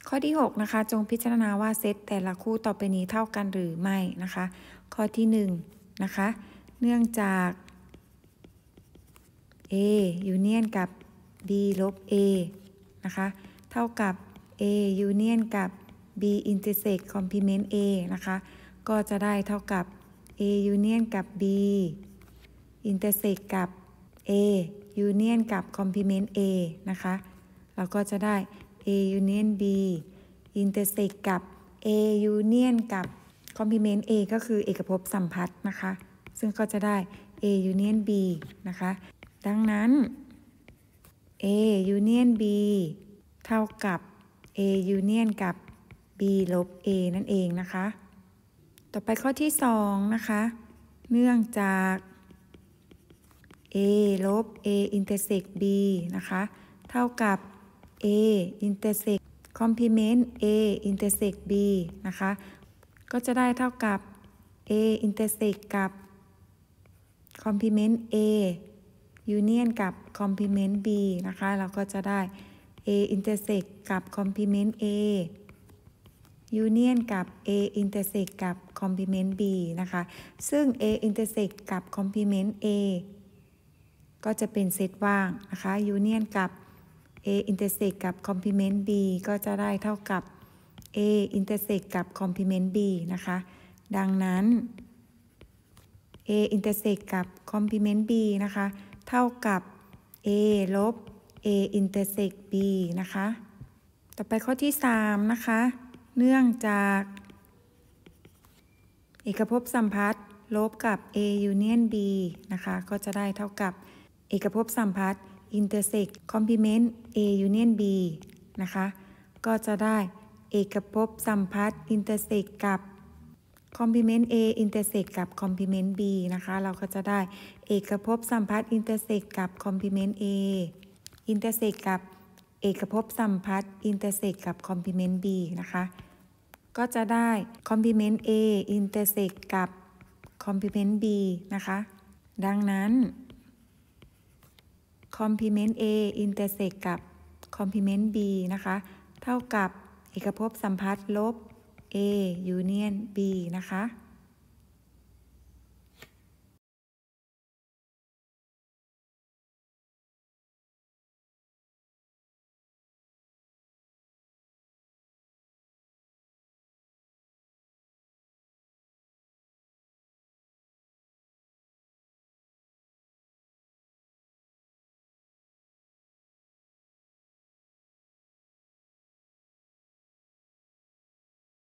ข้อที่6นะคะจงพิจารณาว่าเซตแต่ละคู่ต่อไปนี้เท่ากันหรือไม่นะคะข้อที่1นะคะเนื่องจาก A ยูเนียนกับ B ลบ A นะคะเท่ากับ A ยูเนียนกับ B อินเตอร์เซกคอมพลีเมนต์ A นะคะก็จะได้เท่ากับ A ยูเนียนกับ B อินเตอร์เซกกับ A ยูเนียนกับคอมพลีเมนต์ A นะคะเราก็จะได้ A ยูเนียน B อินเตอร์เซกกับ A ยูเนียนกับคอมพลีเมนต์ A ก็คือเอกภพสัมพัทธ์นะคะซึ่งก็จะได้ A ยูเนียน B นะคะดังนั้น A ยูเนียน B เท่ากับ A ยูเนียนกับ B ลบ A นั่นเองนะคะต่อไปข้อที่2นะคะเนื่องจาก A ลบ A อินเตอร์เซก B นะคะเท่ากับ A อินเตอร์เซกคอมพลีเมนต์ A อินเตอร์เซก B นะคะก็จะได้เท่ากับ A อินเตอร์เซกกับคอมพลีเมนต์ A ยูเนียนกับคอมพลีเมนต์ B นะคะเราก็จะได้ A อินเตอร์เซกกับคอมพลีเมนต์ A ยูเนียนกับ A อินเตอร์เซกกับคอมพลีเมนต์ B นะคะซึ่ง A อินเตอร์เซกกับคอมพลีเมนต์ A ก็จะเป็นเซตว่างนะคะยูเนียนกับ A อินเตอร์เซกกับคอมพลีเมนต์ B ก็จะได้เท่ากับ A อินเตอร์เซกกับคอมพลีเมนต์ B นะคะดังนั้น A อินเตอร์เซกกับคอมพลีเมนต์ B นะคะเท่ากับ A ลบ A อินเตอร์เซก B นะคะต่อไปข้อที่3นะคะเนื่องจากเอกภพสัมพัทธ์ลบกับ A ยูเนียน B นะคะก็จะได้เท่ากับเอกภพสัมพัทธ์อินเตอร์เซกคอมพลีเมนต์ A ยูเนียน B นะคะก็จะได้เอกภพสัมพัทธ์อินเตอร์เซกกับคอมพลีเมนต์ A อินเตอร์เซกกับคอมพลีเมนต์ B นะคะเราก็จะได้เอกภพสัมพัทธ์อินเตอร์เซกกับคอมพลีเมนต์ A อินเตอร์เซกกับเอกภพสัมพัทธ์อินเตอร์เซกกับคอมพลีเมนต์ B นะคะก็จะได้คอมพลีเมนต์ A อินเตอร์เซกกับคอมพลีเมนต์ B นะคะดังนั้นคอมพลีเมนต์ A อินเตอร์เซกกับคอมพลีเมนต์ B นะคะเท่ากับเอกภพสัมพัทธ์ลบ A ยูเนียน B นะคะ